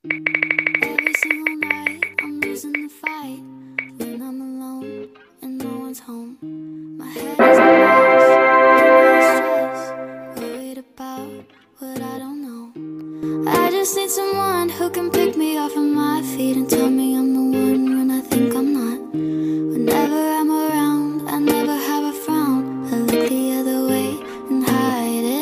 Every single night I'm losing the fight. When I'm alone and no one's home, my head is a mess, stress, worried about what I don't know. I just need someone who can pick me off of my feet and tell me